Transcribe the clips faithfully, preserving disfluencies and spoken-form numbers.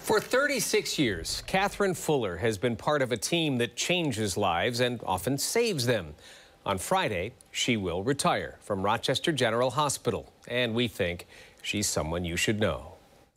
For thirty-six years, Cathy Fuller has been part of a team that changes lives and often saves them. On Friday, she will retire from Rochester General Hospital, and we think she's someone you should know.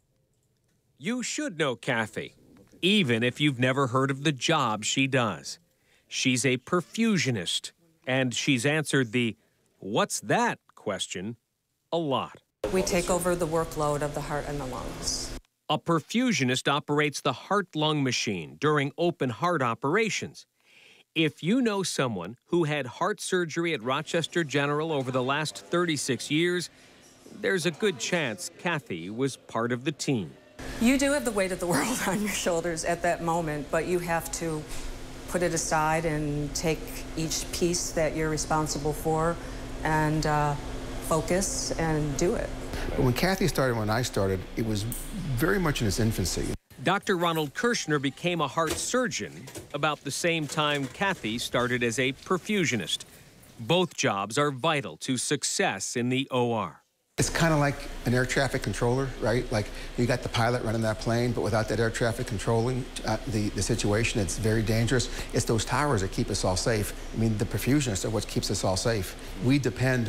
You should know Cathy, even if you've never heard of the job she does. She's a perfusionist, and she's answered the "what's that?" question a lot. We take over the workload of the heart and the lungs. A perfusionist operates the heart-lung machine during open-heart operations. If you know someone who had heart surgery at Rochester General over the last thirty-six years, there's a good chance Cathy was part of the team. You do have the weight of the world on your shoulders at that moment, but you have to put it aside and take each piece that you're responsible for and uh, focus and do it. When Cathy started, when I started, it was very much in its infancy. Doctor Ronald Kirchner became a heart surgeon about the same time Cathy started as a perfusionist. Both jobs are vital to success in the O R. It's kind of like an air traffic controller, right? Like you got the pilot running that plane, but without that air traffic controlling uh, the, the situation, it's very dangerous. It's those towers that keep us all safe. I mean, the perfusionists are what keeps us all safe. We depend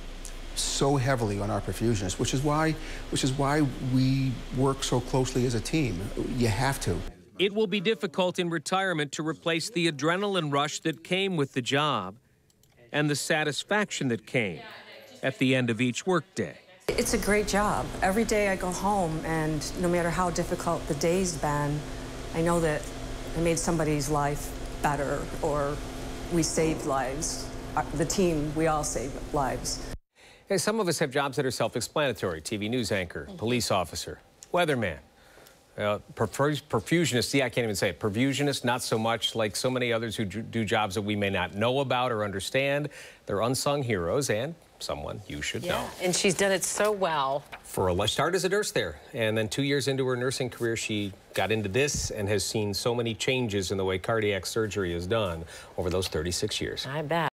so heavily on our perfusionists, which is why, which is why we work so closely as a team. You have to. It will be difficult in retirement to replace the adrenaline rush that came with the job and the satisfaction that came at the end of each workday. It's a great job. Every day I go home, and no matter how difficult the day's been, I know that I made somebody's life better, or we saved lives. The team, we all save lives. Hey, some of us have jobs that are self-explanatory. T V news anchor, police officer, weatherman, uh, perf perfusionist. See, I can't even say it. Perfusionist, not so much. Like so many others who do jobs that we may not know about or understand. They're unsung heroes and someone you should yeah, know. And she's done it so well. For a start as a nurse there, and then two years into her nursing career, she got into this and has seen so many changes in the way cardiac surgery is done over those thirty-six years. I bet.